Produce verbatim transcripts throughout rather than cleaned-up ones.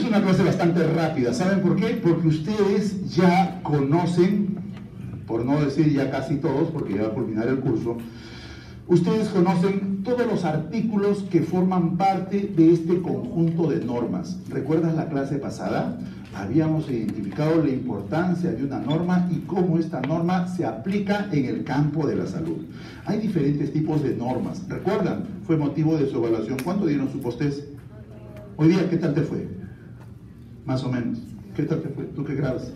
es una clase bastante rápida. ¿Saben por qué? Porque ustedes ya conocen, por no decir ya casi todos, porque ya va a culminar el curso, ustedes conocen todos los artículos que forman parte de este conjunto de normas. ¿Recuerdan la clase pasada? Habíamos identificado la importancia de una norma y cómo esta norma se aplica en el campo de la salud. Hay diferentes tipos de normas. ¿Recuerdan? Fue motivo de su evaluación. ¿Cuánto dieron su post-test? Hoy día, ¿qué tal te fue? Más o menos. ¿Qué tal te fue? ¿Tú qué grabas?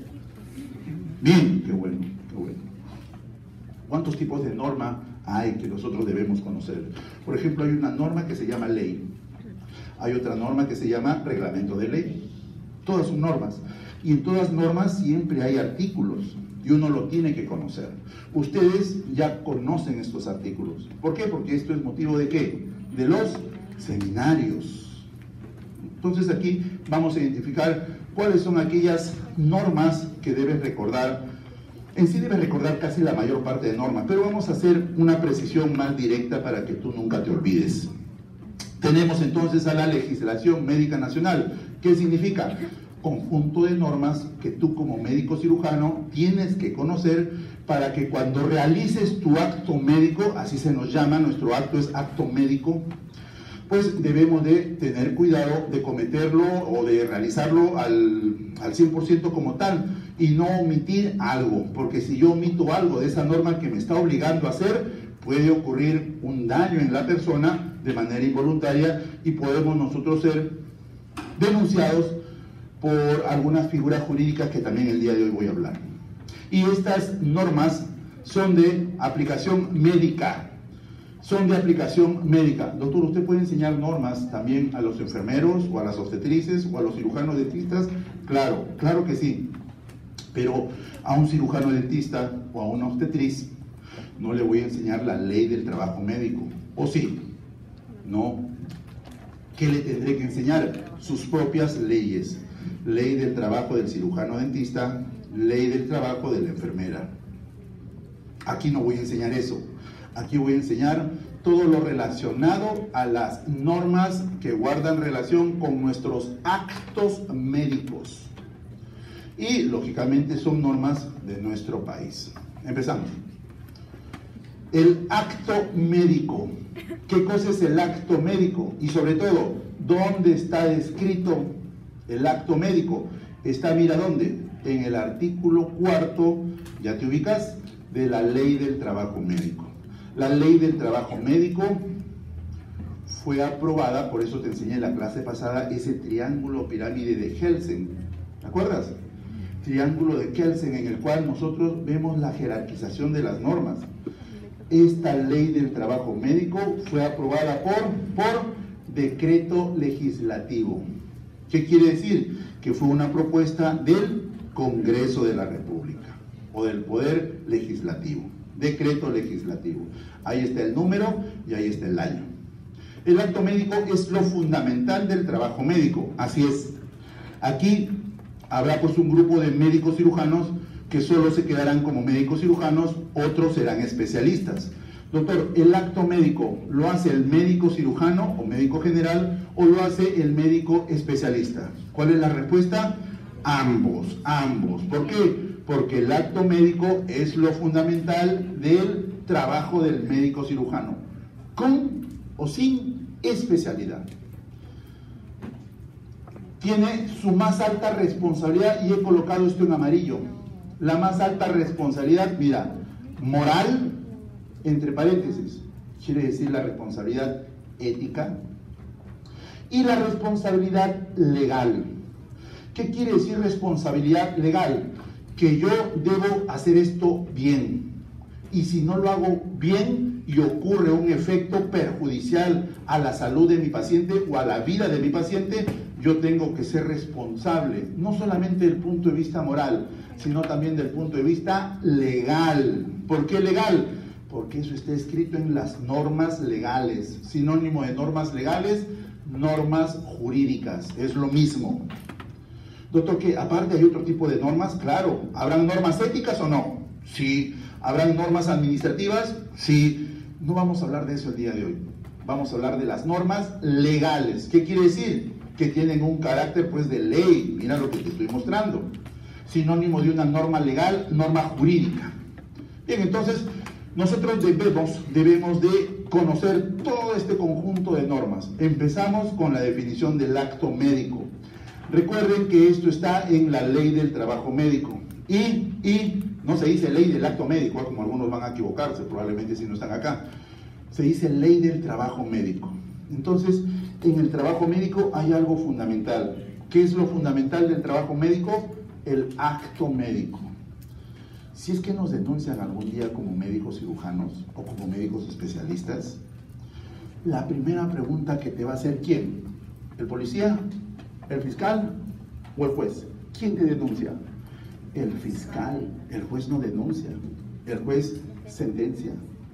Bien, qué bueno, qué bueno. ¿Cuántos tipos de norma hay que nosotros debemos conocer? Por ejemplo, hay una norma que se llama ley. Hay otra norma que se llama reglamento de ley. Todas son normas. Y en todas normas siempre hay artículos. Y uno lo tiene que conocer. Ustedes ya conocen estos artículos. ¿Por qué? Porque esto es motivo de ¿qué? De los seminarios. Entonces aquí vamos a identificar cuáles son aquellas normas que debes recordar. En sí debes recordar casi la mayor parte de normas, pero vamos a hacer una precisión más directa para que tú nunca te olvides. Tenemos entonces a la legislación médica nacional. ¿Qué significa? Conjunto de normas que tú como médico cirujano tienes que conocer para que cuando realices tu acto médico, así se nos llama, nuestro acto es acto médico, pues debemos de tener cuidado de cometerlo o de realizarlo al, al cien por ciento como tal y no omitir algo, porque si yo omito algo de esa norma que me está obligando a hacer, puede ocurrir un daño en la persona de manera involuntaria y podemos nosotros ser denunciados por algunas figuras jurídicas que también el día de hoy voy a hablar. Y estas normas son de aplicación médica. Son de aplicación médica. Doctor, ¿usted puede enseñar normas también a los enfermeros o a las obstetrices o a los cirujanos dentistas? Claro, claro que sí. Pero a un cirujano dentista o a una obstetriz no le voy a enseñar la ley del trabajo médico. ¿O sí? No. ¿Qué le tendré que enseñar? Sus propias leyes. Ley del trabajo del cirujano dentista, ley del trabajo de la enfermera. Aquí no voy a enseñar eso. Aquí voy a enseñar todo lo relacionado a las normas que guardan relación con nuestros actos médicos. Y, lógicamente, son normas de nuestro país. Empezamos. El acto médico. ¿Qué cosa es el acto médico? Y, sobre todo, ¿dónde está descrito el acto médico? Está, mira, ¿dónde? En el artículo cuarto, ya te ubicas, de la Ley del Trabajo Médico. La Ley del Trabajo Médico fue aprobada, por eso te enseñé en la clase pasada, ese triángulo pirámide de Kelsen. ¿Te acuerdas? Triángulo de Kelsen, en el cual nosotros vemos la jerarquización de las normas. Esta Ley del Trabajo Médico fue aprobada por, por decreto legislativo. ¿Qué quiere decir? Que fue una propuesta del Congreso de la República o del Poder Legislativo. Decreto legislativo. Ahí está el número y ahí está el año. El acto médico es lo fundamental del trabajo médico. Así es. Aquí habrá pues un grupo de médicos cirujanos que solo se quedarán como médicos cirujanos, otros serán especialistas. Doctor, ¿el acto médico lo hace el médico cirujano o médico general o lo hace el médico especialista? ¿Cuál es la respuesta? Ambos, ambos. ¿Por qué? Porque el acto médico es lo fundamental del trabajo del médico cirujano, con o sin especialidad. Tiene su más alta responsabilidad y he colocado esto en amarillo. La más alta responsabilidad, mira, moral, entre paréntesis, quiere decir la responsabilidad ética y la responsabilidad legal. ¿Qué quiere decir responsabilidad legal? Que yo debo hacer esto bien, y si no lo hago bien y ocurre un efecto perjudicial a la salud de mi paciente o a la vida de mi paciente, yo tengo que ser responsable, no solamente del punto de vista moral, sino también del punto de vista legal. ¿Por qué legal? Porque eso está escrito en las normas legales. Sinónimo de normas legales, normas jurídicas, es lo mismo. Doctor, que aparte hay otro tipo de normas, claro. ¿Habrán normas éticas o no? Sí. ¿Habrán normas administrativas? Sí. No vamos a hablar de eso el día de hoy. Vamos a hablar de las normas legales. ¿Qué quiere decir? que tienen un carácter pues de ley. Mira lo que te estoy mostrando. Sinónimo de una norma legal, norma jurídica. Bien, entonces nosotros debemos, debemos de conocer todo este conjunto de normas. Empezamos con la definición del acto médico. Recuerden que esto está en la ley del trabajo médico. Y, y no se dice ley del acto médico, como algunos van a equivocarse, probablemente si no están acá. Se dice ley del trabajo médico. Entonces, en el trabajo médico hay algo fundamental. ¿Qué es lo fundamental del trabajo médico? El acto médico. Si es que nos denuncian algún día como médicos cirujanos o como médicos especialistas, la primera pregunta que te va a hacer, ¿quién? ¿El policía? ¿El fiscal? ¿O el juez? ¿Quién te denuncia? El fiscal. El juez no denuncia. El juez sentencia.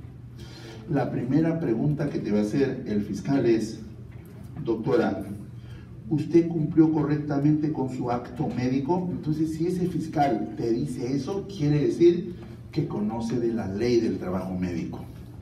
La primera pregunta que te va a hacer el fiscal es, doctora, ¿usted cumplió correctamente con su acto médico? Entonces, si ese fiscal te dice eso, quiere decir que conoce de la ley del trabajo médico.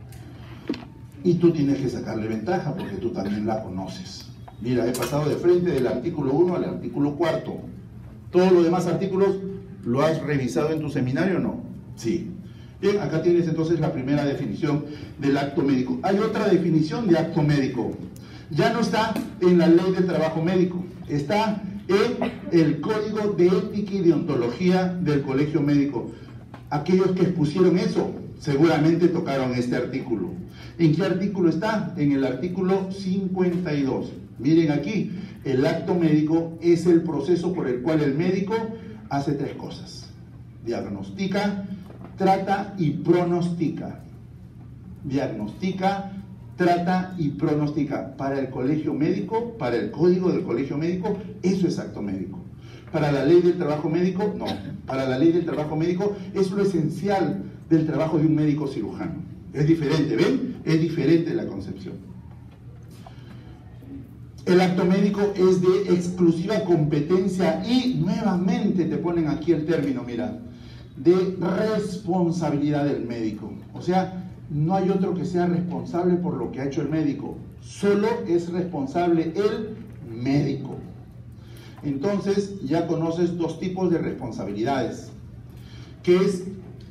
Y tú tienes que sacarle ventaja porque tú también la conoces. Mira, he pasado de frente del artículo uno al artículo cuarto. ¿Todos los demás artículos lo has revisado en tu seminario o no? Sí. Bien, acá tienes entonces la primera definición del acto médico. Hay otra definición de acto médico. Ya no está en la ley de trabajo médico, está en el Código de Ética y Deontología del Colegio Médico. Aquellos que expusieron eso seguramente tocaron este artículo. ¿En qué artículo está? En el artículo cincuenta y dos. Miren aquí, el acto médico es el proceso por el cual el médico hace tres cosas: diagnostica, trata y pronostica. Diagnostica, trata y pronostica. Para el colegio médico, para el código del colegio médico, eso es acto médico. Para la ley del trabajo médico, no. Para la ley del trabajo médico es lo esencial del trabajo de un médico cirujano. Es diferente, ¿ven? Es diferente la concepción. El acto médico es de exclusiva competencia y nuevamente te ponen aquí el término, mira, de responsabilidad del médico. O sea, no hay otro que sea responsable por lo que ha hecho el médico. Solo es responsable el médico. Entonces, ya conoces dos tipos de responsabilidades, que es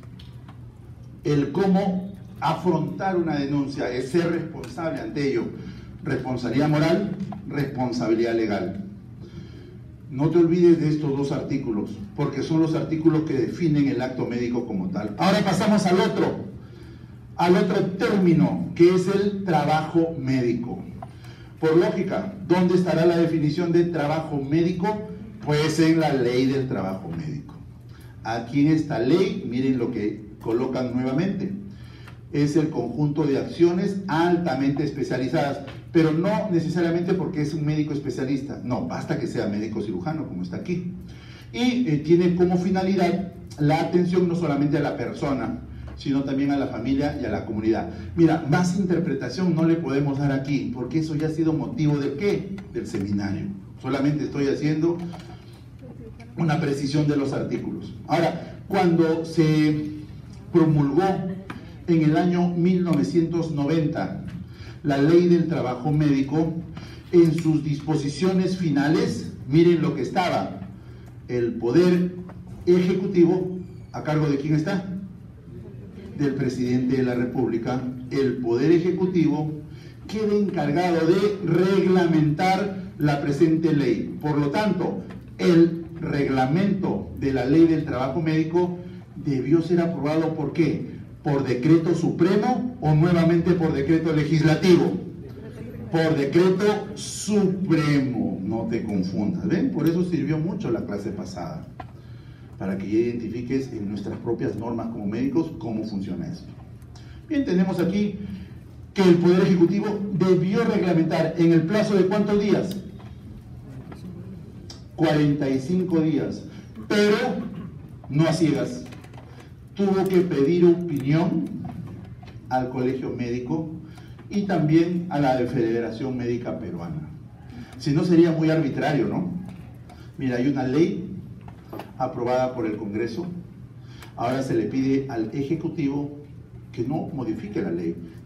el cómo afrontar una denuncia, es ser responsable ante ello. Responsabilidad moral, responsabilidad legal. No te olvides de estos dos artículos, porque son los artículos que definen el acto médico como tal. Ahora pasamos al otro, al otro término, que es el trabajo médico. Por lógica, ¿dónde estará la definición de trabajo médico? Pues en la ley del trabajo médico. Aquí en esta ley, miren lo que colocan nuevamente. Es el conjunto de acciones altamente especializadas, pero no necesariamente porque es un médico especialista. No, basta que sea médico cirujano, como está aquí. Y eh, tiene como finalidad la atención no solamente a la persona, sino también a la familia y a la comunidad. Mira, más interpretación no le podemos dar aquí, porque eso ya ha sido motivo de ¿qué? Del seminario. Solamente estoy haciendo una precisión de los artículos. Ahora, cuando se promulgó en el año mil novecientos noventa la ley del trabajo médico, en sus disposiciones finales, miren lo que estaba: el poder ejecutivo, ¿a cargo de quién está? Del presidente de la República. El poder ejecutivo queda encargado de reglamentar la presente ley. Por lo tanto, el reglamento de la ley del trabajo médico debió ser aprobado ¿por qué? ¿Por decreto supremo o nuevamente por decreto legislativo? Por decreto supremo, no te confundas, ¿ven? Por eso sirvió mucho la clase pasada, para que ya identifiques en nuestras propias normas como médicos cómo funciona esto. Bien, tenemos aquí que el Poder Ejecutivo debió reglamentar en el plazo de ¿cuántos días? cuarenta y cinco días, pero no a ciegas. Tuvo que pedir opinión al Colegio Médico y también a la Federación Médica Peruana. Si no, sería muy arbitrario, ¿no? Mira, hay una ley aprobada por el Congreso. Ahora se le pide al Ejecutivo que no modifique la ley,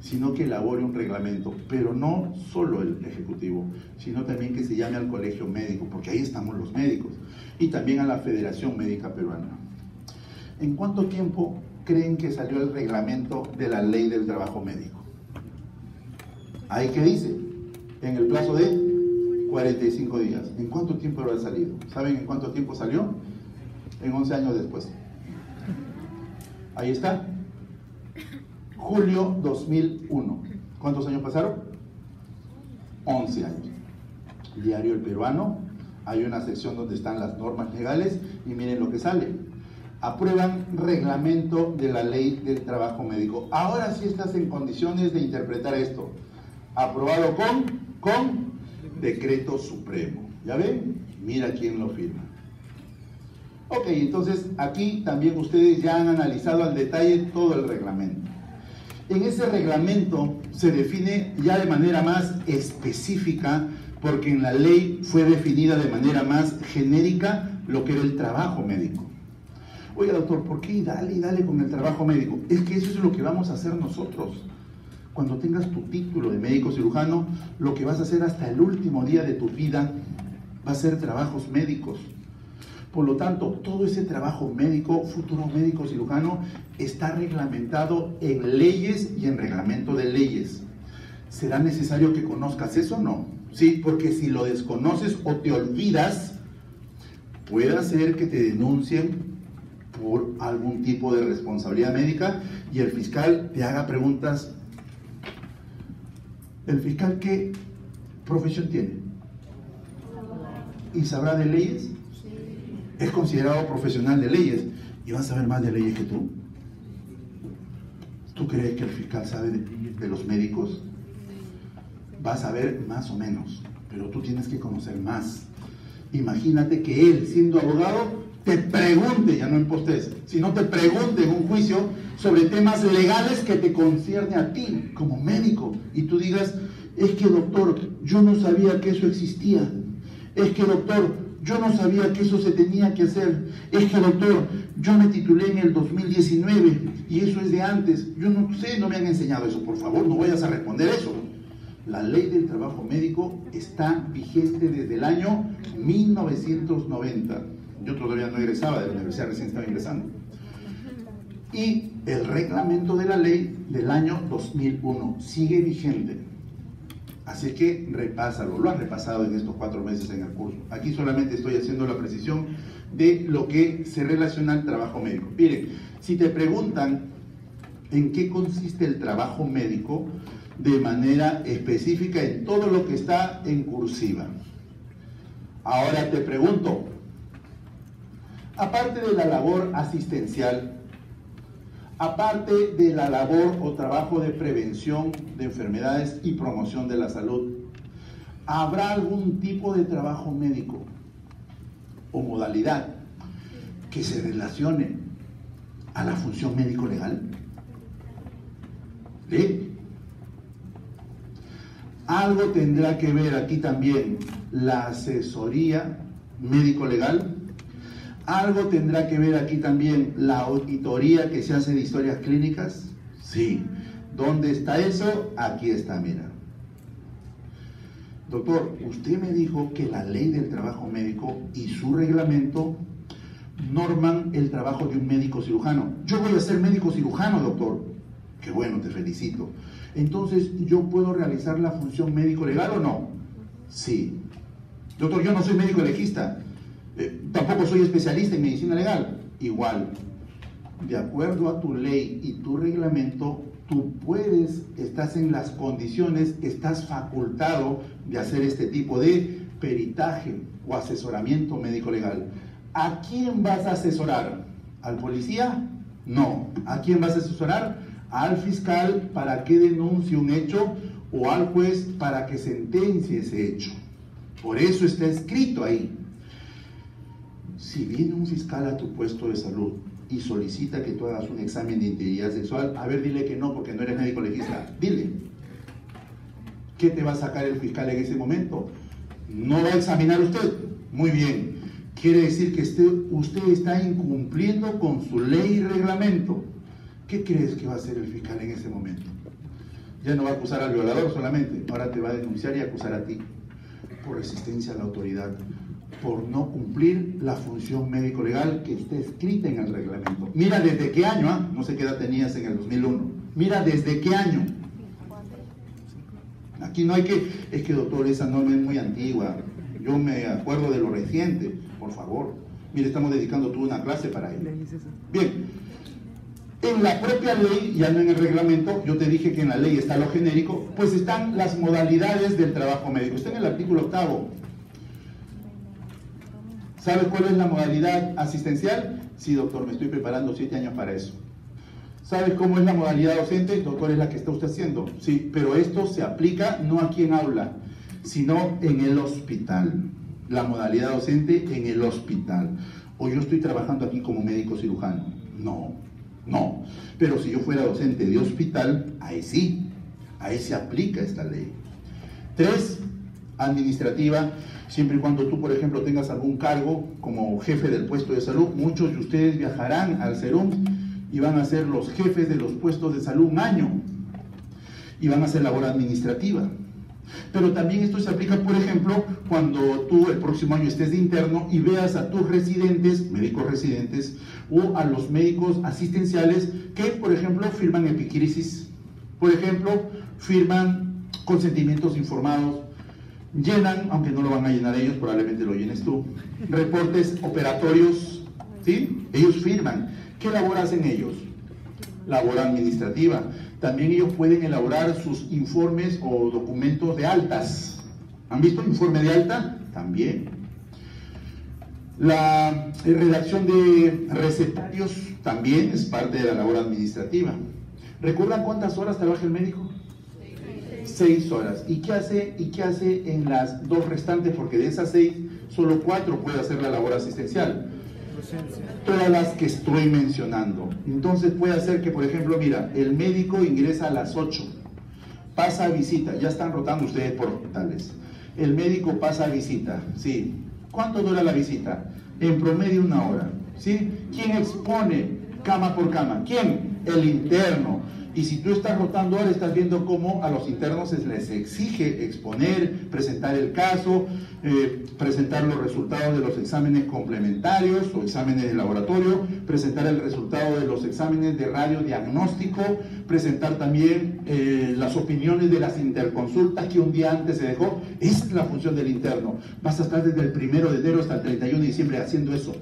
sino que elabore un reglamento, pero no solo el Ejecutivo, sino también que se llame al Colegio Médico, porque ahí estamos los médicos, y también a la Federación Médica Peruana. ¿En cuánto tiempo creen que salió el reglamento de la Ley del Trabajo Médico? ¿Ahí qué dice? En el plazo de cuarenta y cinco días. ¿En cuánto tiempo habrá salido? ¿Saben en cuánto tiempo salió? En once años después. Ahí está. Julio dos mil uno. ¿Cuántos años pasaron? once años. Diario El Peruano. Hay una sección donde están las normas legales y miren lo que sale. Aprueban reglamento de la Ley del Trabajo Médico. Ahora sí estás en condiciones de interpretar esto. Aprobado con, con decreto supremo. ¿Ya ven? Mira quién lo firma. Ok, entonces aquí también ustedes ya han analizado al detalle todo el reglamento. En ese reglamento se define ya de manera más específica, porque en la ley fue definida de manera más genérica lo que era el trabajo médico. Oiga, doctor, ¿por qué dale y dale con el trabajo médico? Es que eso es lo que vamos a hacer nosotros. Cuando tengas tu título de médico cirujano, lo que vas a hacer hasta el último día de tu vida va a ser trabajos médicos. Por lo tanto, todo ese trabajo médico, futuro médico cirujano, está reglamentado en leyes y en reglamento de leyes. ¿Será necesario que conozcas eso o no? Sí, porque si lo desconoces o te olvidas, puede ser que te denuncien por algún tipo de responsabilidad médica y el fiscal te haga preguntas. ¿El fiscal qué profesión tiene? ¿Y sabrá de leyes? Es considerado profesional de leyes y va a saber más de leyes que tú. ¿Tú crees que el fiscal sabe de, de los médicos? Va a saber más o menos, pero tú tienes que conocer más. Imagínate que él, siendo abogado, te pregunte, ya no en postés, sino te pregunte en un juicio sobre temas legales que te concierne a ti como médico, y tú digas, es que doctor, yo no sabía que eso existía, es que doctor, yo no sabía que eso se tenía que hacer, es que doctor, yo me titulé en el dos mil diecinueve y eso es de antes, yo no sé, no me han enseñado eso, por favor, no vayas a responder eso. La Ley del Trabajo Médico está vigente desde el año mil novecientos noventa. Yo todavía no egresaba de la universidad, recién estaba ingresando. Y el reglamento de la ley del año dos mil uno sigue vigente. Así que repásalo, lo has repasado en estos cuatro meses en el curso. Aquí solamente estoy haciendo la precisión de lo que se relaciona al trabajo médico. Miren, si te preguntan en qué consiste el trabajo médico de manera específica en todo lo que está en cursiva. Ahora te pregunto, aparte de la labor asistencial, aparte de la labor o trabajo de prevención de enfermedades y promoción de la salud, ¿habrá algún tipo de trabajo médico o modalidad que se relacione a la función médico-legal? ¿Sí? Algo tendrá que ver aquí también la asesoría médico-legal. ¿Algo tendrá que ver aquí también la auditoría que se hace de historias clínicas? Sí. ¿Dónde está eso? Aquí está, mira. Doctor, usted me dijo que la Ley del Trabajo Médico y su reglamento norman el trabajo de un médico cirujano. Yo voy a ser médico cirujano, doctor. Qué bueno, te felicito. Entonces, ¿yo puedo realizar la función médico-legal o no? Sí. Doctor, yo no soy médico legista. Eh, tampoco soy especialista en medicina legal. Igual, de acuerdo a tu ley y tu reglamento, tú puedes, estás en las condiciones, estás facultado de hacer este tipo de peritaje o asesoramiento médico-legal. ¿A quién vas a asesorar? ¿Al policía? No. ¿A quién vas a asesorar? Al fiscal para que denuncie un hecho o al juez para que sentencie ese hecho. Por eso está escrito ahí. Si viene un fiscal a tu puesto de salud y solicita que tú hagas un examen de integridad sexual, a ver, dile que no, porque no eres médico legista. Dile. ¿Qué te va a sacar el fiscal en ese momento? ¿No va a examinar usted? Muy bien. Quiere decir que usted, usted está incumpliendo con su ley y reglamento. ¿Qué crees que va a hacer el fiscal en ese momento? Ya no va a acusar al violador solamente, ahora te va a denunciar y acusar a ti por resistencia a la autoridad, por no cumplir la función médico-legal que está escrita en el reglamento. Mira desde qué año, ¿ah? No sé qué edad tenías en el dos mil uno. Mira desde qué año. Aquí no hay que, es que doctor, esa norma es muy antigua. Yo me acuerdo de lo reciente, por favor. Mire, estamos dedicando toda una clase para ello. Bien, en la propia ley, ya no en el reglamento, yo te dije que en la ley está lo genérico, pues están las modalidades del trabajo médico. Está en el artículo octavo. ¿Sabe cuál es la modalidad asistencial? Sí, doctor, me estoy preparando siete años para eso. ¿Sabe cómo es la modalidad docente? Doctor, es la que está usted haciendo. Sí, pero esto se aplica no aquí en aula, sino en el hospital. La modalidad docente en el hospital. O yo estoy trabajando aquí como médico cirujano. No, no. Pero si yo fuera docente de hospital, ahí sí, ahí se aplica esta ley. Tres, administrativa. Siempre y cuando tú, por ejemplo, tengas algún cargo como jefe del puesto de salud, muchos de ustedes viajarán al Serum y van a ser los jefes de los puestos de salud un año y van a hacer labor administrativa. Pero también esto se aplica, por ejemplo, cuando tú el próximo año estés de interno y veas a tus residentes, médicos residentes, o a los médicos asistenciales que, por ejemplo, firman epicrisis, por ejemplo, firman consentimientos informados, llenan, aunque no lo van a llenar ellos, probablemente lo llenes tú, reportes operatorios, ¿sí? Ellos firman. ¿Qué labor hacen ellos? Labor administrativa. También ellos pueden elaborar sus informes o documentos de altas. ¿Han visto informe de alta? También. La redacción de recetarios también es parte de la labor administrativa. ¿Recuerdan cuántas horas trabaja el médico? Seis horas. ¿Y qué hace, y qué hace en las dos restantes? Porque de esas seis, solo cuatro puede hacer la labor asistencial. Todas las que estoy mencionando. Entonces puede hacer que, por ejemplo, mira, el médico ingresa a las ocho, pasa a visita, ya están rotando ustedes por hospitales. El médico pasa a visita, ¿sí? ¿Cuánto dura la visita? En promedio una hora, ¿sí? ¿Quién expone cama por cama? ¿Quién? El interno. Y si tú estás rotando ahora, estás viendo cómo a los internos se les exige exponer, presentar el caso, eh, presentar los resultados de los exámenes complementarios o exámenes de laboratorio, presentar el resultado de los exámenes de radiodiagnóstico, presentar también eh, las opiniones de las interconsultas que un día antes se dejó. Esa es la función del interno. Vas a estar desde el primero de enero hasta el treinta y uno de diciembre haciendo eso.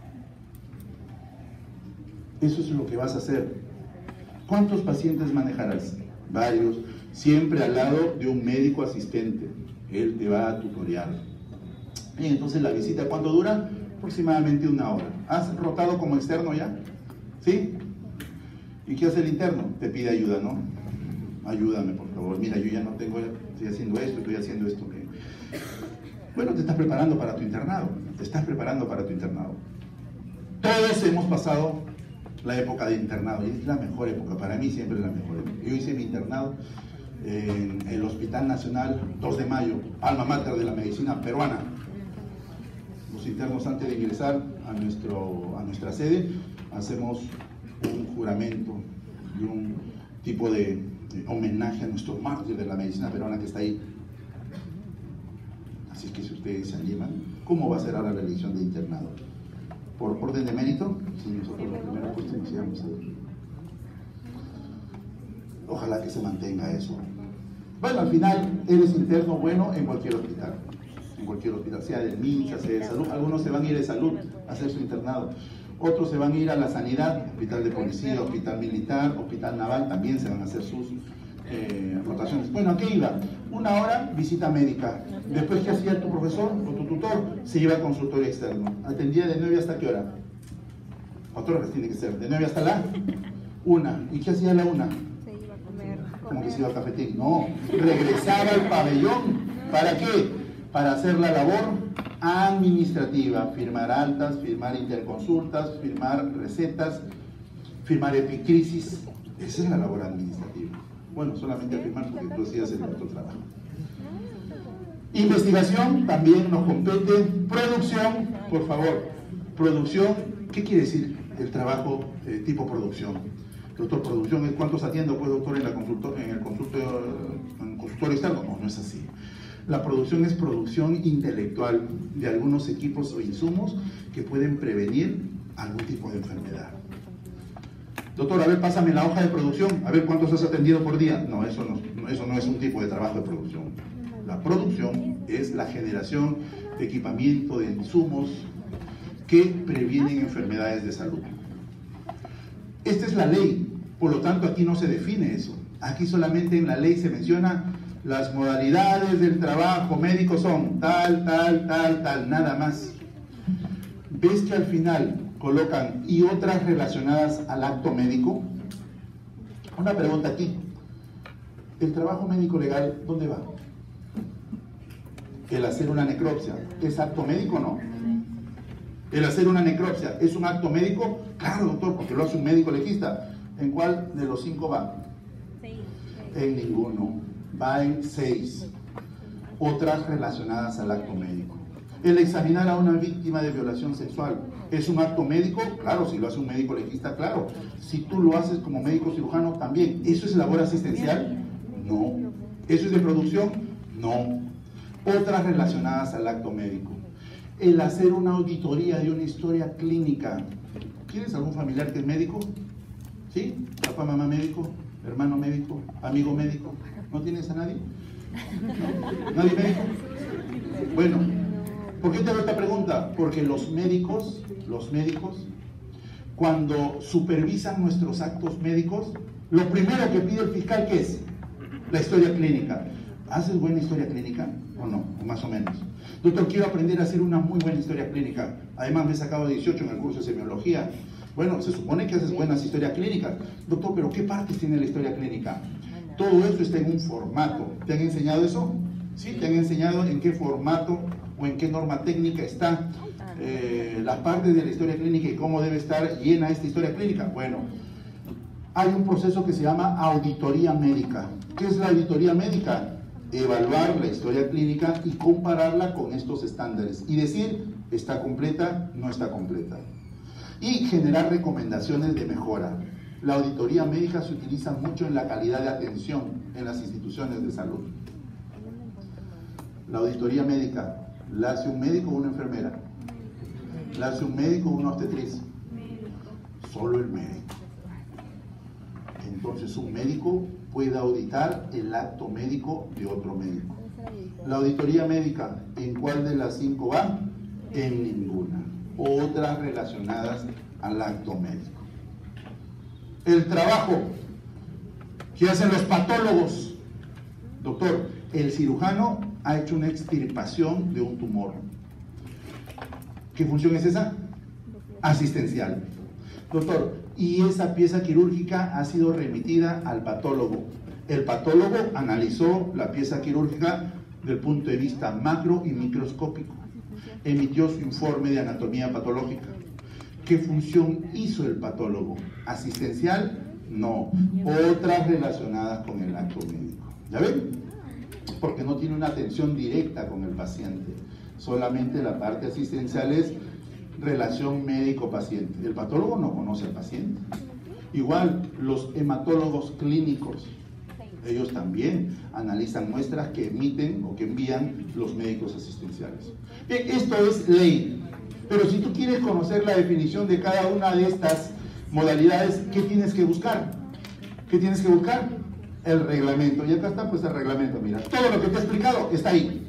Eso es lo que vas a hacer. ¿Cuántos pacientes manejarás? Varios, siempre al lado de un médico asistente. Él te va a tutorear. Y entonces la visita, ¿cuánto dura? Aproximadamente una hora. ¿Has rotado como externo ya? ¿Sí? ¿Y qué hace el interno? Te pide ayuda, ¿no? Ayúdame, por favor. Mira, yo ya no tengo, estoy haciendo esto, estoy haciendo esto. Bueno, te estás preparando para tu internado. Te estás preparando para tu internado. Todos hemos pasado la época de internado, y es la mejor época, para mí siempre es la mejor época. Yo hice mi internado en el Hospital Nacional dos de mayo, alma mater de la medicina peruana. Los internos, antes de ingresar a, nuestro, a nuestra sede, hacemos un juramento y un tipo de, de homenaje a nuestro mártir de la medicina peruana que está ahí. Así que si ustedes se animan, ¿cómo va a ser ahora la elección de internado? ¿Por orden de mérito? Sí, nosotros los primeros puestos iniciamos. Ojalá que se mantenga eso. Bueno, al final, eres interno bueno en cualquier hospital. En cualquier hospital, sea del MINSA, sea de salud. Algunos se van a ir de salud a hacer su internado. Otros se van a ir a la sanidad, hospital de policía, hospital militar, hospital naval, también se van a hacer sus eh, rotaciones. Bueno, ¿a qué iba? Una hora, visita médica. Después, ¿qué hacía tu profesor o tu tutor? Se iba al consultorio externo. Atendía de nueve hasta qué hora. Cuatro horas tiene que ser. De nueve hasta la una. ¿Y qué hacía a la una? Se iba a comer. Como que se iba al cafetín. No, regresaba al pabellón. ¿Para qué? Para hacer la labor administrativa. Firmar altas, firmar interconsultas, firmar recetas, firmar epicrisis. Esa es la labor administrativa. Bueno, solamente a firmar porque tú hacías el otro trabajo. Investigación también nos compete. Producción, por favor. Producción, ¿qué quiere decir el trabajo eh, tipo producción? Doctor, producción es cuántos atiendo, pues, doctor, en, la consultor, en el consultorio, en el consultorio externo. No, no es así. La producción es producción intelectual de algunos equipos o insumos que pueden prevenir algún tipo de enfermedad. Doctor, a ver, pásame la hoja de producción, a ver cuántos has atendido por día. No, eso no, eso no es un tipo de trabajo de producción. La producción es la generación de equipamiento, de insumos que previenen enfermedades de salud. Esta es la ley, por lo tanto aquí no se define eso. Aquí solamente en la ley se menciona las modalidades del trabajo médico son tal, tal, tal, tal, nada más. ¿Ves que al final colocan y otras relacionadas al acto médico? Una pregunta aquí. ¿El trabajo médico legal dónde va? El hacer una necropsia, ¿es acto médico o no? El hacer una necropsia, ¿es un acto médico? Claro, doctor, porque lo hace un médico legista. ¿En cuál de los cinco va? En ninguno. Va en seis. Otras relacionadas al acto médico. El examinar a una víctima de violación sexual, ¿es un acto médico? Claro, si lo hace un médico legista, claro. Si tú lo haces como médico cirujano, también. ¿Eso es labor asistencial? No. ¿Eso es de producción? No. Otras relacionadas al acto médico. El hacer una auditoría de una historia clínica. ¿Tienes algún familiar que es médico? ¿Sí? ¿Papá, mamá médico? ¿Hermano médico? ¿Amigo médico? ¿No tienes a nadie? ¿No? ¿Nadie médico? Bueno, ¿por qué te hago esta pregunta? Porque los médicos, los médicos, cuando supervisan nuestros actos médicos, lo primero que pide el fiscal, ¿qué es? La historia clínica. ¿Haces buena historia clínica o no? O más o menos. Doctor, quiero aprender a hacer una muy buena historia clínica. Además me he sacado dieciocho en el curso de semiología. Bueno, se supone que haces buenas historias clínicas. Doctor, ¿pero qué partes tiene la historia clínica? Todo eso está en un formato. ¿Te han enseñado eso? Sí, te han enseñado en qué formato o en qué norma técnica está eh, las partes de la historia clínica y cómo debe estar llena esta historia clínica. Bueno, hay un proceso que se llama auditoría médica. ¿Qué es la auditoría médica? Evaluar la historia clínica y compararla con estos estándares y decir, ¿está completa? ¿No está completa? Y generar recomendaciones de mejora. La auditoría médica se utiliza mucho en la calidad de atención en las instituciones de salud. La auditoría médica, ¿la hace un médico o una enfermera? ¿La hace un médico o una obstetriz? Solo el médico. Entonces un médico puede auditar el acto médico de otro médico. La auditoría médica, ¿en cuál de las cinco va? En ninguna. Otras relacionadas al acto médico. El trabajo que hacen los patólogos. Doctor, el cirujano ha hecho una extirpación de un tumor. ¿Qué función es esa? Asistencial. Doctor, y esa pieza quirúrgica ha sido remitida al patólogo. El patólogo analizó la pieza quirúrgica del punto de vista macro y microscópico. Emitió su informe de anatomía patológica. ¿Qué función hizo el patólogo? ¿Asistencial? No. Otras relacionadas con el acto médico. ¿Ya ven? Porque no tiene una atención directa con el paciente. Solamente la parte asistencial es relación médico-paciente. El patólogo no conoce al paciente. Igual, los hematólogos clínicos, ellos también analizan muestras que emiten o que envían los médicos asistenciales. Bien, esto es ley. Pero si tú quieres conocer la definición de cada una de estas modalidades, ¿qué tienes que buscar? ¿Qué tienes que buscar? El reglamento. Y acá está pues el reglamento, mira. Todo lo que te he explicado está ahí.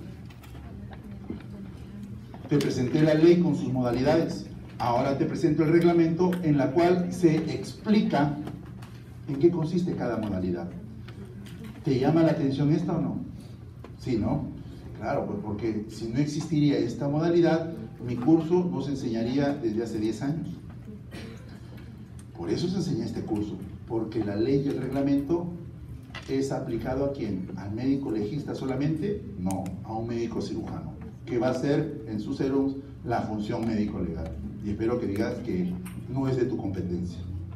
Te presenté la ley con sus modalidades. Ahora te presento el reglamento en la cual se explica en qué consiste cada modalidad. ¿Te llama la atención esta o no? Sí, ¿no? Claro, pues porque si no existiría esta modalidad, mi curso no se enseñaría desde hace diez años. Por eso se enseña este curso, porque la ley y el reglamento es aplicado ¿a quién? ¿Al médico legista solamente? No, a un médico cirujano, que va a hacer en sus serums la función médico-legal. Y espero que digas que no es de tu competencia.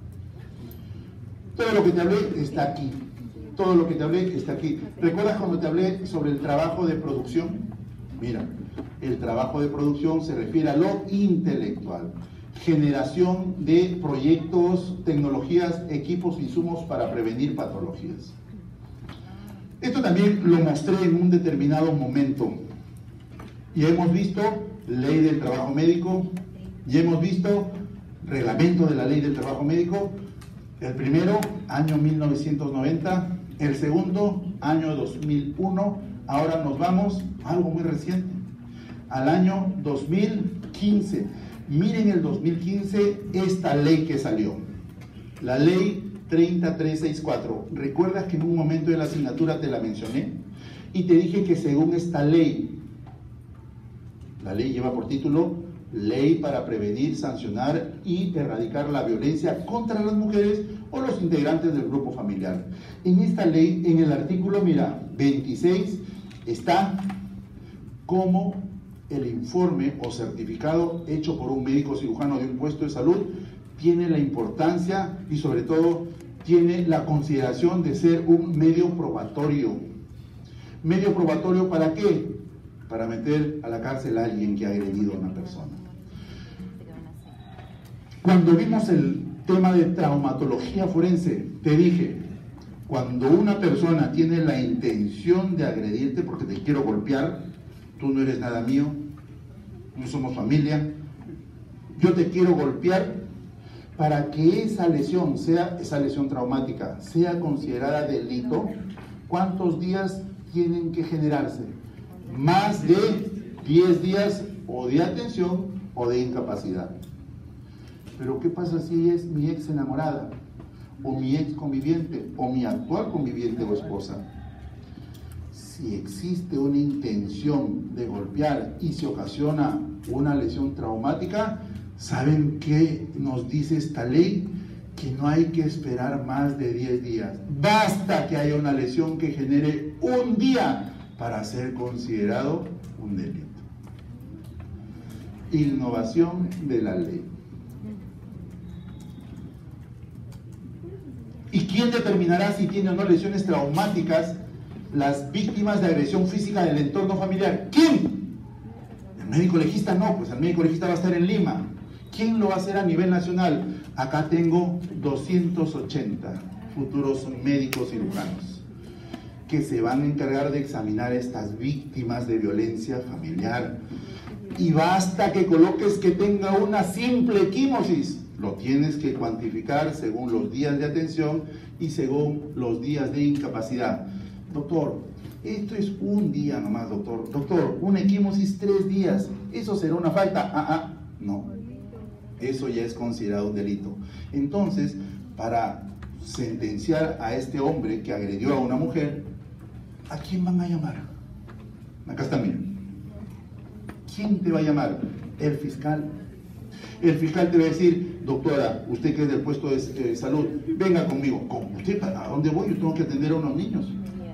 Todo lo que te hablé está aquí. Todo lo que te hablé está aquí. ¿Recuerdas cuando te hablé sobre el trabajo de producción? Mira, el trabajo de producción se refiere a lo intelectual. generación de proyectos, tecnologías, equipos, insumos para prevenir patologías. Esto también lo mostré en un determinado momento. Y hemos visto ley del trabajo médico, y hemos visto reglamento de la ley del trabajo médico, el primero, año mil novecientos noventa, el segundo, año dos mil uno, ahora nos vamos a algo muy reciente, al año dos mil quince. Miren el dos mil quince, esta ley que salió, la ley treinta mil trescientos sesenta y cuatro. ¿Recuerdas que en un momento de la asignatura te la mencioné? Y te dije que según esta ley, la ley lleva por título Ley para prevenir, sancionar y erradicar la violencia contra las mujeres o los integrantes del grupo familiar. En esta ley, en el artículo, mira, veintiséis, está como el informe o certificado hecho por un médico cirujano de un puesto de salud tiene la importancia y sobre todo tiene la consideración de ser un medio probatorio. ¿Medio probatorio para qué? Para meter a la cárcel a alguien que ha agredido a una persona. Cuando vimos el tema de traumatología forense, te dije, cuando una persona tiene la intención de agredirte porque te quiero golpear, tú no eres nada mío, no somos familia, yo te quiero golpear, para que esa lesión, sea esa lesión traumática, sea considerada delito, ¿cuántos días tienen que generarse? Más de diez días o de atención o de incapacidad. Pero ¿qué pasa si es mi ex enamorada, o mi ex conviviente, o mi actual conviviente o esposa? Si existe una intención de golpear y se ocasiona una lesión traumática, ¿saben qué nos dice esta ley? Que no hay que esperar más de diez días. Basta que haya una lesión que genere un día para ser considerado un delito. Innovación de la ley. ¿Y quién determinará si tiene o no lesiones traumáticas las víctimas de agresión física del entorno familiar? ¿Quién? El médico legista no, pues el médico legista va a estar en Lima. ¿Quién lo va a hacer a nivel nacional? Acá tengo doscientos ochenta futuros médicos cirujanos que se van a encargar de examinar a estas víctimas de violencia familiar. Y basta que coloques que tenga una simple equimosis. Lo tienes que cuantificar según los días de atención y según los días de incapacidad. Doctor, esto es un día nomás, doctor. Doctor, una equimosis tres días. ¿Eso será una falta? Ah, ah, no. Eso ya es considerado un delito. Entonces, para sentenciar a este hombre que agredió a una mujer, ¿a quién van a llamar? Acá está, miren. ¿Quién te va a llamar? El fiscal. El fiscal te va a decir, doctora, usted que es del puesto de eh, salud, venga conmigo. ¿Con usted? ¿A dónde voy? Yo tengo que atender a unos niños.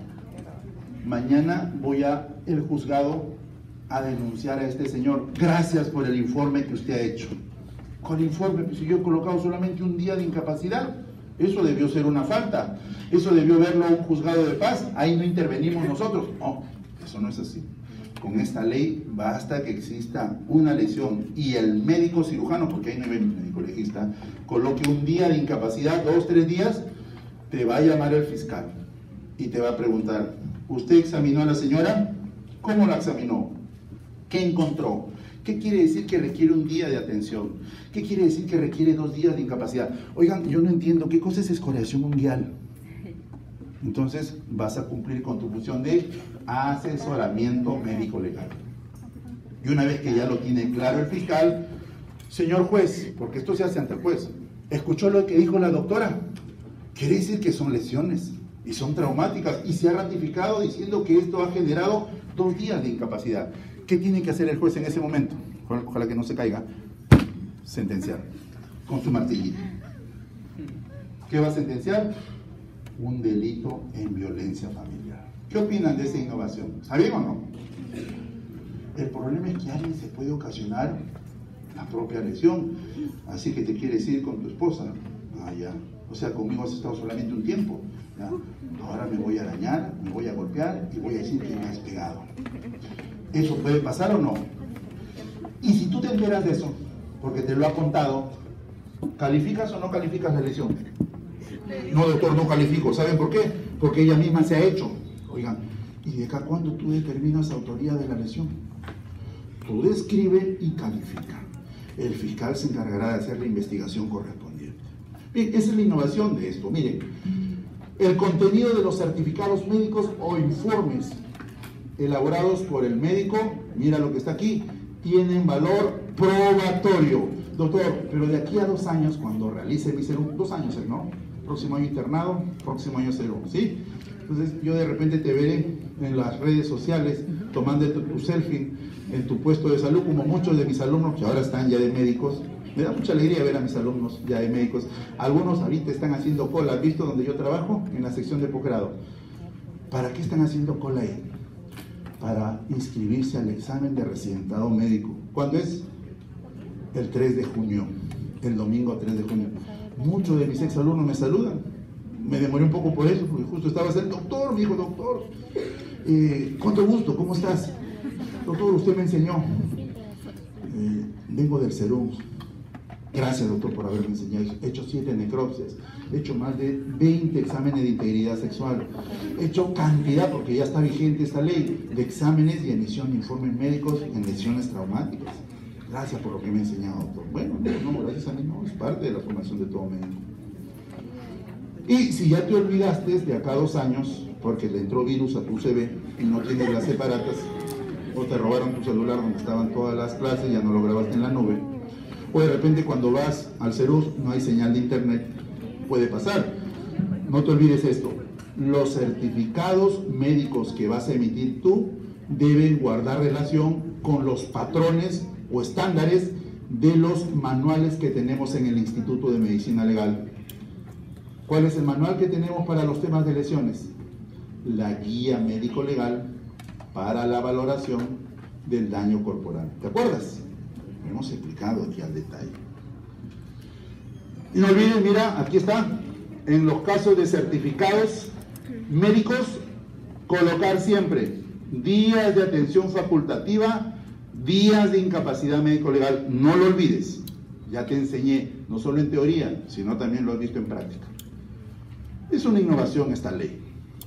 Mañana voy a el juzgado a denunciar a este señor. Gracias por el informe que usted ha hecho. ¿Cuál informe? Pues si yo he colocado solamente un día de incapacidad. Eso debió ser una falta. Eso debió verlo un juzgado de paz. Ahí no intervenimos nosotros. No, eso no es así. Con esta ley basta que exista una lesión y el médico cirujano, porque ahí no hay médico legista, coloque un día de incapacidad, dos, tres días, te va a llamar el fiscal y te va a preguntar, ¿usted examinó a la señora? ¿Cómo la examinó? ¿Qué encontró? ¿Qué quiere decir que requiere un día de atención? ¿Qué quiere decir que requiere dos días de incapacidad? Oigan, yo no entiendo, ¿qué cosa es escoriación unguial? Entonces vas a cumplir con tu función de asesoramiento médico legal. Y una vez que ya lo tiene claro el fiscal, señor juez, porque esto se hace ante el juez, ¿escuchó lo que dijo la doctora? Quiere decir que son lesiones y son traumáticas y se ha ratificado diciendo que esto ha generado dos días de incapacidad. ¿Qué tiene que hacer el juez en ese momento? Ojalá que no se caiga. Sentenciar con su martillito. ¿Qué va a sentenciar? Un delito en violencia familiar. ¿Qué opinan de esa innovación? ¿Sabían o no? El problema es que alguien se puede ocasionar la propia lesión. Así que te quieres ir con tu esposa. Ah, ya. O sea, conmigo has estado solamente un tiempo. ¿Ya? Ahora me voy a arañar, me voy a golpear y voy a decir que me has pegado. ¿Eso puede pasar o no? Y si tú te enteras de eso, porque te lo ha contado, ¿calificas o no calificas la lesión? No, doctor, no califico. ¿Saben por qué? Porque ella misma se ha hecho. Oigan, ¿y de acá cuándo tú determinas autoría de la lesión? Tú describe y califica. El fiscal se encargará de hacer la investigación correspondiente. Bien, esa es la innovación de esto. Miren, el contenido de los certificados médicos o informes elaborados por el médico, mira lo que está aquí, tienen valor probatorio. Doctor, pero de aquí a dos años, cuando realice mi serum, dos años, ¿no? Próximo año internado, próximo año serum, ¿sí? Entonces yo de repente te veré en las redes sociales tomando tu, tu selfie en tu puesto de salud, como muchos de mis alumnos que ahora están ya de médicos. Me da mucha alegría ver a mis alumnos ya de médicos. Algunos ahorita están haciendo cola. ¿Has visto donde yo trabajo? En la sección de posgrado. ¿Para qué están haciendo cola ahí? Para inscribirse al examen de residentado médico. ¿Cuándo es? El tres de junio, el domingo tres de junio. Muchos de mis exalumnos me saludan. Me demoré un poco por eso, porque justo estaba el doctor, me dijo, doctor, eh, cuánto gusto, ¿cómo estás? Doctor, usted me enseñó. Eh, vengo del serum. Gracias, doctor, por haberme enseñado. He hecho siete necropsias, he hecho más de veinte exámenes de integridad sexual, he hecho cantidad, porque ya está vigente esta ley, de exámenes y emisión de informes médicos en lesiones traumáticas. Gracias por lo que me ha enseñado, doctor. Bueno, no, no, gracias a mí no, es parte de la formación de todo médico. Y si ya te olvidaste de acá a dos años, porque le entró virus a tu C V y no tienes las separatas, o te robaron tu celular donde estaban todas las clases, ya no lo grabaste en la nube, o de repente cuando vas al CERUS no hay señal de internet, puede pasar. No te olvides esto, los certificados médicos que vas a emitir tú deben guardar relación con los patrones o estándares de los manuales que tenemos en el Instituto de Medicina Legal. ¿Cuál es el manual que tenemos para los temas de lesiones? La guía médico-legal para la valoración del daño corporal. ¿Te acuerdas? Lo hemos explicado aquí al detalle. Y no olviden, mira, aquí está, en los casos de certificados médicos, colocar siempre días de atención facultativa, días de incapacidad médico-legal. No lo olvides. Ya te enseñé, no solo en teoría, sino también lo has visto en práctica. Es una innovación esta ley.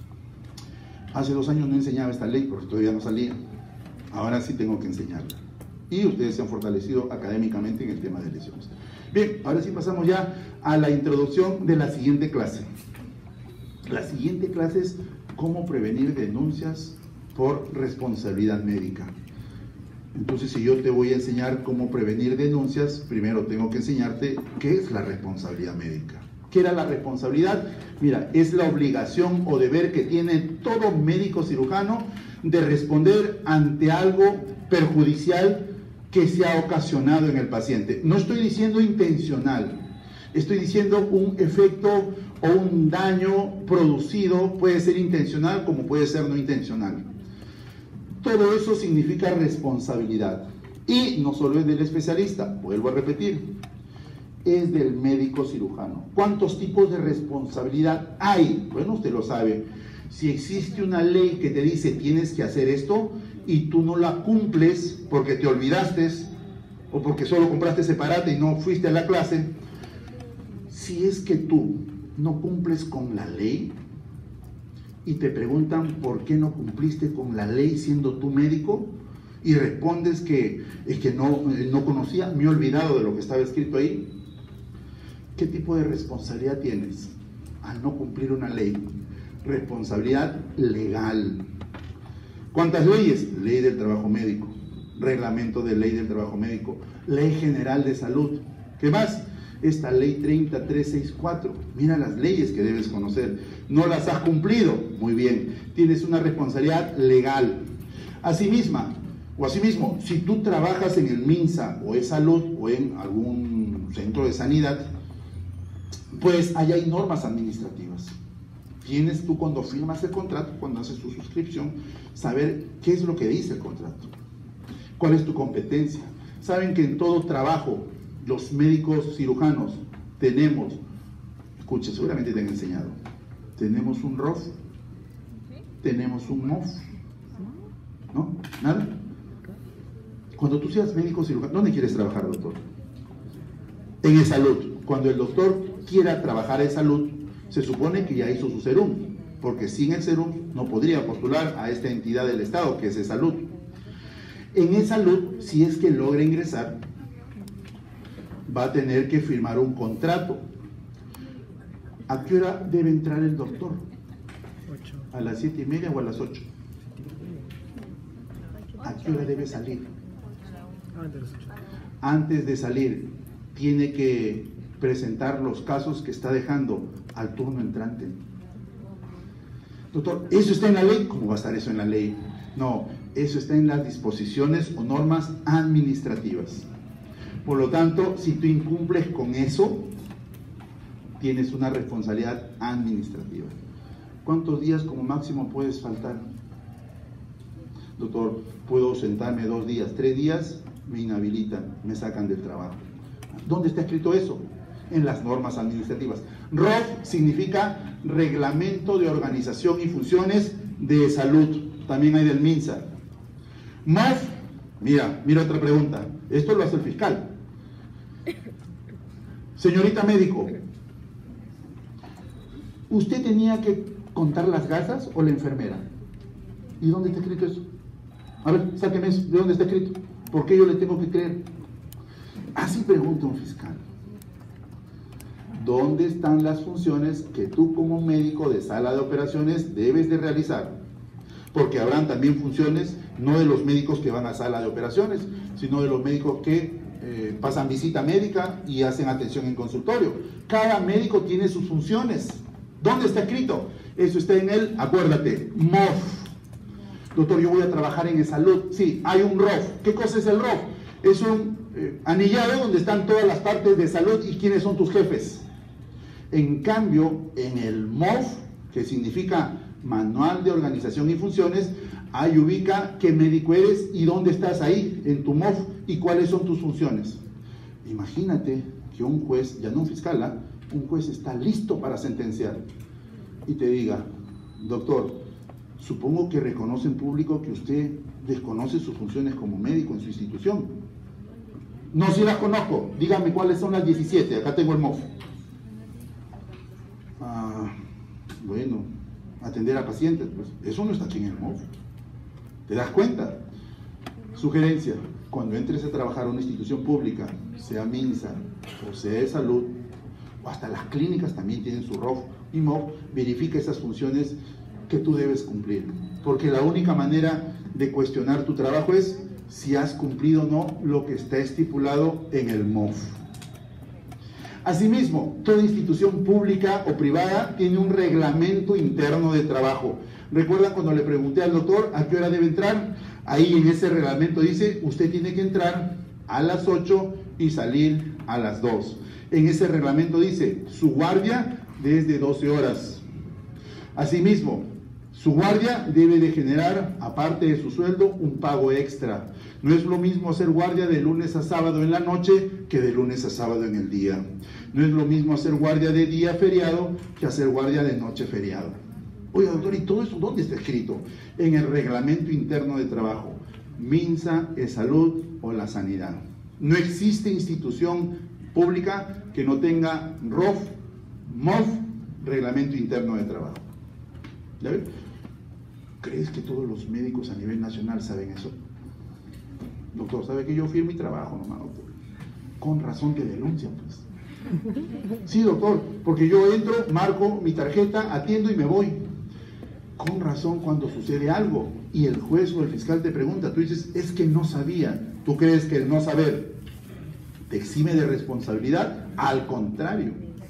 Hace dos años no enseñaba esta ley porque todavía no salía. Ahora sí tengo que enseñarla. Y ustedes se han fortalecido académicamente en el tema de lesiones. Bien, ahora sí pasamos ya a la introducción de la siguiente clase. La siguiente clase es cómo prevenir denuncias por responsabilidad médica. Entonces, si yo te voy a enseñar cómo prevenir denuncias, primero tengo que enseñarte qué es la responsabilidad médica. ¿Qué era la responsabilidad? Mira, es la obligación o deber que tiene todo médico cirujano de responder ante algo perjudicial que se ha ocasionado en el paciente. No estoy diciendo intencional, estoy diciendo un efecto o un daño producido, puede ser intencional como puede ser no intencional. Todo eso significa responsabilidad. Y no solo es del especialista, vuelvo a repetir, es del médico cirujano. ¿Cuántos tipos de responsabilidad hay? Bueno, usted lo sabe. Si existe una ley que te dice tienes que hacer esto y tú no la cumples porque te olvidaste o porque solo compraste separate y no fuiste a la clase, si es que tú no cumples con la ley y te preguntan por qué no cumpliste con la ley siendo tú médico y respondes que es que no, no conocía, me he olvidado de lo que estaba escrito ahí, ¿qué tipo de responsabilidad tienes al no cumplir una ley? Responsabilidad legal. ¿Cuántas leyes? Ley del trabajo médico, reglamento de ley del trabajo médico, ley general de salud. ¿Qué más? Esta ley treinta mil trescientos sesenta y cuatro. Mira las leyes que debes conocer. No las has cumplido. Muy bien. Tienes una responsabilidad legal. Asimismo, o asimismo, si tú trabajas en el MINSA o en salud o en algún centro de sanidad, pues allá hay normas administrativas. Tienes tú cuando firmas el contrato, cuando haces tu suscripción, saber qué es lo que dice el contrato, cuál es tu competencia. Saben que en todo trabajo, los médicos cirujanos tenemos, escucha, seguramente te han enseñado, tenemos un R O F, tenemos un M O F, ¿no? ¿Nada? Cuando tú seas médico cirujano, ¿dónde quieres trabajar, doctor? En e-salud, cuando el doctor quiera trabajar en salud, se supone que ya hizo su serum, porque sin el serum no podría postular a esta entidad del Estado, que es e-salud. En e-salud, si es que logra ingresar, va a tener que firmar un contrato. ¿A qué hora debe entrar el doctor? ¿A las siete y media o a las ocho? ¿A qué hora debe salir? Antes de salir, tiene que presentar los casos que está dejando al turno entrante. Doctor, ¿eso está en la ley? ¿Cómo va a estar eso en la ley? No, eso está en las disposiciones o normas administrativas. Por lo tanto, si tú incumples con eso, tienes una responsabilidad administrativa. ¿Cuántos días como máximo puedes faltar? Doctor, puedo ausentarme dos días, tres días, me inhabilitan, me sacan del trabajo. ¿Dónde está escrito eso? En las normas administrativas. R O F significa Reglamento de Organización y Funciones de Salud. También hay del MINSA. M O F, mira, mira otra pregunta. Esto lo hace el fiscal. Señorita médico, ¿usted tenía que contar las gasas o la enfermera? ¿Y dónde está escrito eso? A ver, sáqueme eso. ¿De dónde está escrito? ¿Por qué yo le tengo que creer? Así pregunta un fiscal. ¿Dónde están las funciones que tú como médico de sala de operaciones debes de realizar? Porque habrán también funciones no de los médicos que van a sala de operaciones, sino de los médicos que eh, pasan visita médica y hacen atención en consultorio. Cada médico tiene sus funciones. ¿Dónde está escrito? Eso está en el, acuérdate, M O F. Doctor, yo voy a trabajar en e-salud. Sí, hay un R O F. ¿Qué cosa es el R O F? Es un eh, anillado donde están todas las partes de salud y quiénes son tus jefes. En cambio, en el M O F, que significa Manual de Organización y Funciones, ahí ubica qué médico eres y dónde estás ahí en tu M O F y cuáles son tus funciones. Imagínate que un juez, ya no un fiscal, ¿eh? un juez está listo para sentenciar y te diga, doctor, supongo que reconoce en público que usted desconoce sus funciones como médico en su institución. No, si las conozco, dígame cuáles son las diecisiete, acá tengo el M O F. Ah, bueno, atender a pacientes, pues eso no está aquí en el M O F. ¿Te das cuenta? Sugerencia, cuando entres a trabajar a una institución pública, sea MINSA o sea de salud, o hasta las clínicas también tienen su R O F y M O F, verifica esas funciones que tú debes cumplir. Porque la única manera de cuestionar tu trabajo es si has cumplido o no lo que está estipulado en el M O F. Asimismo, toda institución pública o privada tiene un reglamento interno de trabajo. ¿Recuerdan cuando le pregunté al doctor a qué hora debe entrar? Ahí en ese reglamento dice, usted tiene que entrar a las ocho y salir a las dos. En ese reglamento dice, su guardia desde doce horas. Asimismo, su guardia debe de generar, aparte de su sueldo, un pago extra. No es lo mismo hacer guardia de lunes a sábado en la noche que de lunes a sábado en el día. No es lo mismo hacer guardia de día feriado que hacer guardia de noche feriado. Oye, doctor, ¿y todo eso dónde está escrito? En el reglamento interno de trabajo, MINSA, e-salud o la sanidad. No existe institución pública que no tenga R O F, M O F, reglamento interno de trabajo. ¿Ya ves? ¿Crees que todos los médicos a nivel nacional saben eso? Doctor, ¿sabe que yo fui en mi trabajo nomás, doctor? Con razón te denuncian, pues. Sí, doctor, porque yo entro, marco mi tarjeta, atiendo y me voy. Con razón cuando sucede algo y el juez o el fiscal te pregunta, tú dices, es que no sabía. ¿Tú crees que el no saber te exime de responsabilidad? Al contrario.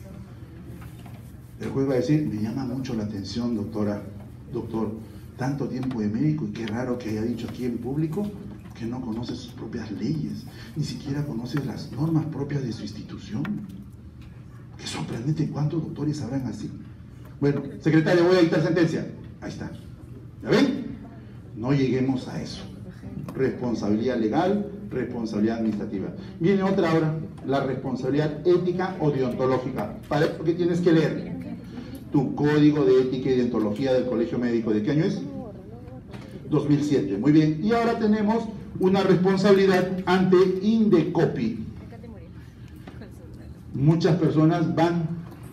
El juez va a decir, me llama mucho la atención, doctora, doctor, tanto tiempo de médico y qué raro que haya dicho aquí en público que no conoce sus propias leyes, ni siquiera conoce las normas propias de su institución. Qué sorprendente cuántos doctores sabrán así. Bueno, secretario, voy a dictar sentencia. Ahí está. ¿Ya ven? No lleguemos a eso. Responsabilidad legal, responsabilidad administrativa. Viene otra ahora, la responsabilidad ética o deontológica. Para eso que tienes que leer tu código de ética y deontología del Colegio Médico. ¿De qué año es? dos mil siete. Muy bien. Y ahora tenemos una responsabilidad ante INDECOPI. Muchas personas van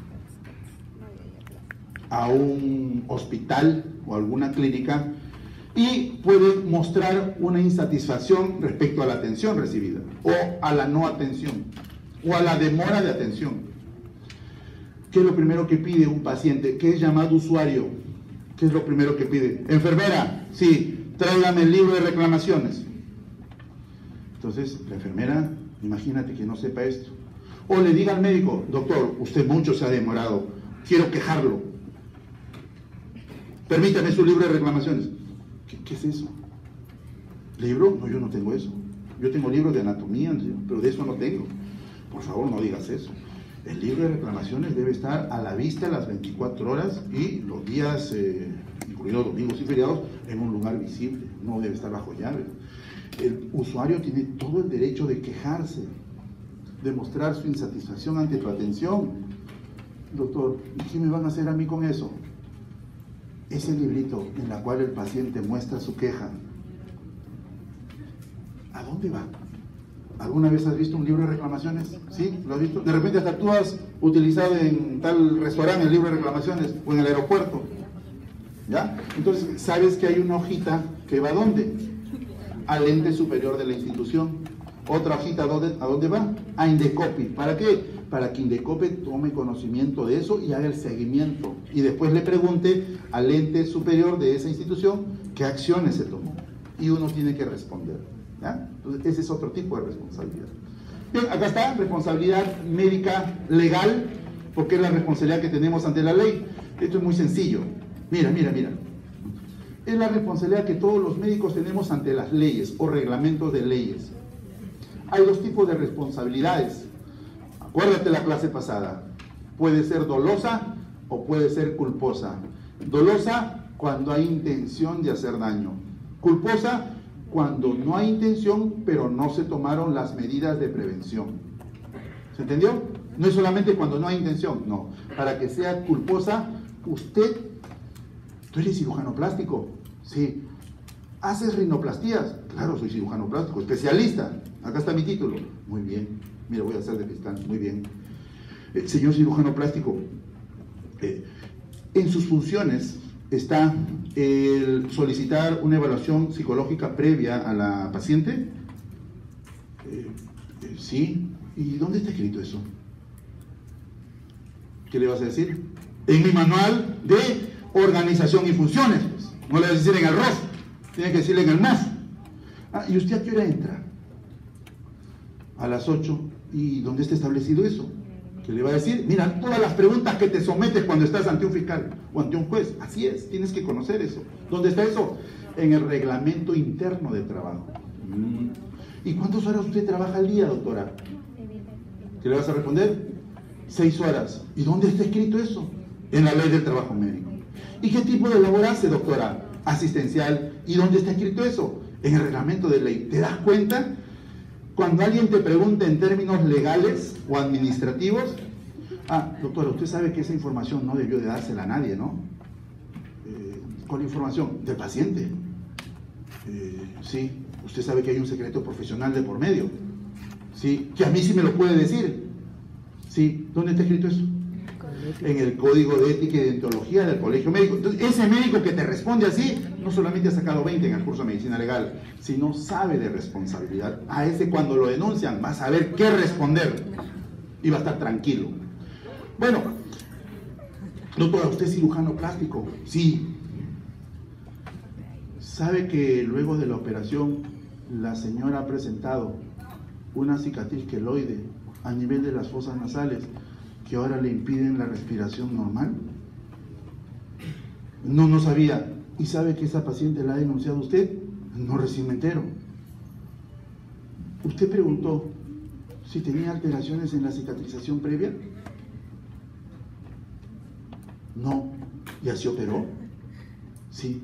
a un hospital o alguna clínica y pueden mostrar una insatisfacción respecto a la atención recibida, o a la no atención, o a la demora de atención. ¿Qué es lo primero que pide un paciente que es llamado usuario? ¿Qué es lo primero que pide? Enfermera, sí, tráigame el libro de reclamaciones. Entonces, la enfermera, imagínate que no sepa esto. O le diga al médico, doctor, usted mucho se ha demorado, quiero quejarlo. Permítame su libro de reclamaciones. ¿Qué, qué es eso? ¿Libro? No, yo no tengo eso. Yo tengo libros de anatomía, pero de eso no tengo. Por favor, no digas eso. El libro de reclamaciones debe estar a la vista las veinticuatro horas y los días, eh, incluidos domingos y feriados, en un lugar visible. No debe estar bajo llave. El usuario tiene todo el derecho de quejarse, de mostrar su insatisfacción ante tu atención. Doctor, ¿qué me van a hacer a mí con eso? Ese librito en el cual el paciente muestra su queja, ¿a dónde va? ¿Alguna vez has visto un libro de reclamaciones? ¿Sí? ¿Lo has visto? De repente hasta tú has utilizado en tal restaurante el libro de reclamaciones o en el aeropuerto. ¿Ya? Entonces, sabes que hay una hojita que va ¿a dónde? Al ente superior de la institución. Otra hojita, ¿a dónde, ¿a dónde va? A Indecopi. ¿Para qué? Para que Indecopi tome conocimiento de eso y haga el seguimiento. Y después le pregunte al ente superior de esa institución qué acciones se tomó. Y uno tiene que responder. ¿Ya? Entonces, ese es otro tipo de responsabilidad. Bien, acá está, responsabilidad médica legal, porque es la responsabilidad que tenemos ante la ley. Esto es muy sencillo. Mira, mira, mira. Es la responsabilidad que todos los médicos tenemos ante las leyes o reglamentos de leyes. Hay dos tipos de responsabilidades. Acuérdate la clase pasada. Puede ser dolosa o puede ser culposa. Dolosa cuando hay intención de hacer daño. Culposa cuando no hay intención, pero no se tomaron las medidas de prevención. ¿Se entendió? No es solamente cuando no hay intención, no. Para que sea culposa, usted, ¿tú eres cirujano plástico? Sí. ¿Haces rinoplastías? Claro, soy cirujano plástico, especialista. Acá está mi título. Muy bien. Mira, voy a hacer de fiscal. Muy bien. Eh, señor cirujano plástico, eh, en sus funciones está el solicitar una evaluación psicológica previa a la paciente. Eh, eh, sí. ¿Y dónde está escrito eso? ¿Qué le vas a decir? En mi manual de organización y funciones. Pues. No le vas a decir en el R O S, tiene que decirle en el M O F. Ah, ¿y usted a qué hora entra? A las ocho. ¿Y dónde está establecido eso? ¿Qué le va a decir? Mira, todas las preguntas que te sometes cuando estás ante un fiscal o ante un juez. Así es, tienes que conocer eso. ¿Dónde está eso? En el reglamento interno de trabajo. ¿Y cuántas horas usted trabaja al día, doctora? ¿Qué le vas a responder? Seis horas. ¿Y dónde está escrito eso? En la ley del trabajo médico. ¿Y qué tipo de labor hace, doctora? Asistencial. ¿Y dónde está escrito eso? En el reglamento de ley. ¿Te das cuenta? Cuando alguien te pregunta en términos legales o administrativos, ah, doctora, usted sabe que esa información no debió de dársela a nadie, ¿no? Eh, ¿Cuál información? Del paciente. Eh, sí, usted sabe que hay un secreto profesional de por medio. Sí, que a mí sí me lo puede decir. Sí, ¿dónde está escrito eso? En el Código de Ética y Deontología del Colegio Médico. Entonces, ese médico que te responde así, no solamente ha sacado veinte en el curso de Medicina Legal, sino sabe de responsabilidad. A ese cuando lo denuncian, va a saber qué responder y va a estar tranquilo. Bueno, doctora, ¿usted es cirujano plástico? Sí. ¿Sabe que luego de la operación la señora ha presentado una cicatriz queloide a nivel de las fosas nasales que ahora le impiden la respiración normal? No, no sabía. ¿Y sabe que esa paciente la ha denunciado usted? No, recién me entero. ¿Usted preguntó si tenía alteraciones en la cicatrización previa? No. ¿Ya se operó? Sí.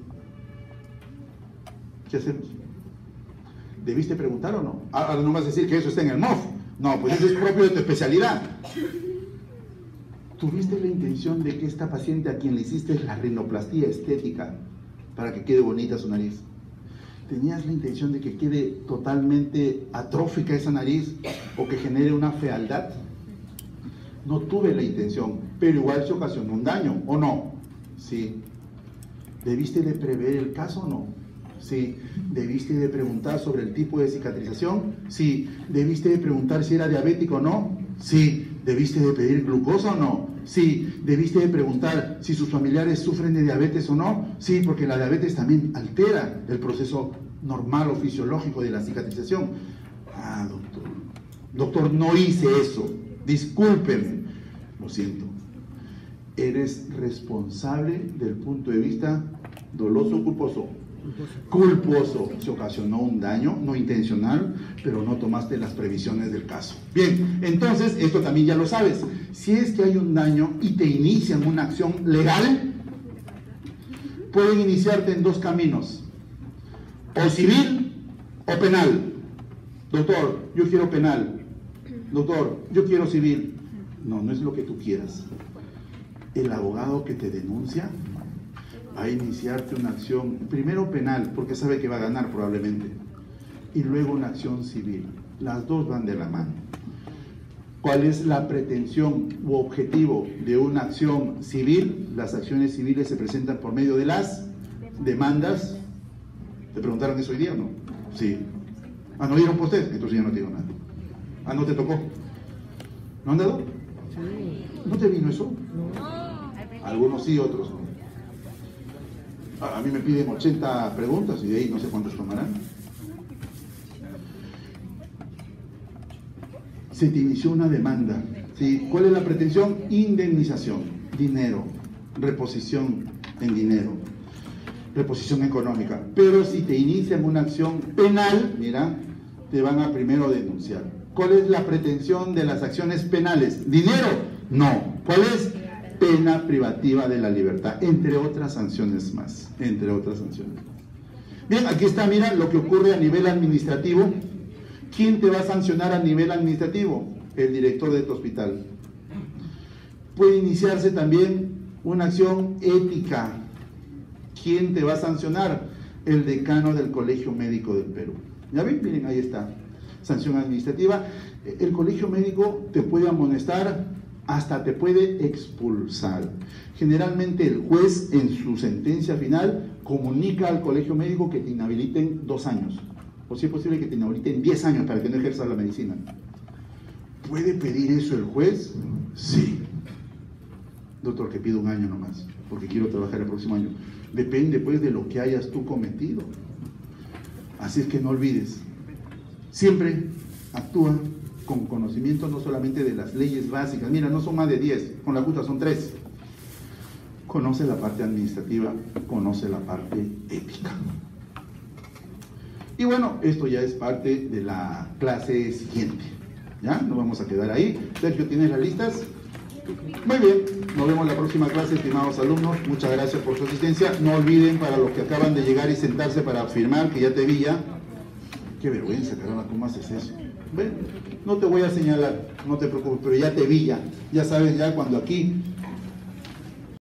¿Qué hacemos? ¿Debiste preguntar o no? Ahora no vas a decir que eso está en el M O F. No, pues eso es propio de tu especialidad. ¿Tuviste la intención de que esta paciente a quien le hiciste la rinoplastía estética para que quede bonita su nariz? ¿Tenías la intención de que quede totalmente atrófica esa nariz o que genere una fealdad? no tuve la intención, pero igual se ocasionó un daño, ¿o no? Sí. ¿Debiste de prever el caso o no? Sí. ¿Debiste de preguntar sobre el tipo de cicatrización? Sí. ¿Debiste de preguntar si era diabético o no? Sí. ¿Debiste de pedir glucosa o no? Sí. ¿Debiste de preguntar si sus familiares sufren de diabetes o no? Sí, porque la diabetes también altera el proceso normal o fisiológico de la cicatrización. Ah, doctor. Doctor, no hice eso. Discúlpeme. Lo siento. Eres responsable del punto de vista doloso o culposo. Culposo. Se ocasionó un daño no intencional, pero no tomaste las previsiones del caso. Bien, entonces esto también ya lo sabes. Si es que hay un daño y te inician una acción legal, pueden iniciarte en dos caminos: o civil o penal. Doctor, yo quiero penal. Doctor, yo quiero civil. No, no es lo que tú quieras. El abogado que te denuncia va a iniciarte una acción, primero penal, porque sabe que va a ganar probablemente, y luego una acción civil. Las dos van de la mano. ¿Cuál es la pretensión u objetivo de una acción civil? Las acciones civiles se presentan por medio de las demandas. ¿Te preguntaron eso hoy día o no? Sí. Ah, ¿no dieron por usted? Entonces ya no te digo nada. Ah, ¿no te tocó? ¿No han dado? ¿No te vino eso? Algunos sí, otros no. A mí me piden ochenta preguntas y de ahí no sé cuántas tomarán. Se te inició una demanda, ¿sí? ¿Cuál es la pretensión? Indemnización, dinero, reposición en dinero, reposición económica. Pero si te inician una acción penal, mira, te van a primero denunciar. ¿Cuál es la pretensión de las acciones penales? ¿Dinero? No. ¿Cuál es? Pena privativa de la libertad, entre otras sanciones más, entre otras sanciones más. Bien, aquí está, mira, lo que ocurre a nivel administrativo. ¿Quién te va a sancionar a nivel administrativo? El director de tu hospital. Puede iniciarse también una acción ética. ¿Quién te va a sancionar? El decano del Colegio Médico del Perú. ¿Ya ven? Miren, ahí está. Sanción administrativa. El Colegio Médico te puede amonestar, hasta te puede expulsar. Generalmente el juez en su sentencia final comunica al Colegio Médico que te inhabiliten dos años, o si es posible que te inhabiliten diez años para que no ejerzas la medicina. ¿Puede pedir eso el juez? Sí. Doctor, que pido un año nomás, porque quiero trabajar el próximo año. Depende pues de lo que hayas tú cometido. Así es que no olvides, siempre actúa con conocimiento no solamente de las leyes básicas. Mira, no son más de diez, con la justa son tres. Conoce la parte administrativa, conoce la parte ética. Y bueno, esto ya es parte de la clase siguiente. ¿Ya? Nos vamos a quedar ahí. Sergio, ¿tienes las listas? Muy bien, nos vemos la próxima clase, estimados alumnos. Muchas gracias por su asistencia. No olviden, para los que acaban de llegar y sentarse para firmar, que ya te vi ya. Qué vergüenza, caramba, ¿cómo haces eso? ¿Ven? No te voy a señalar, no te preocupes, pero ya te vi ya. Ya sabes ya cuando aquí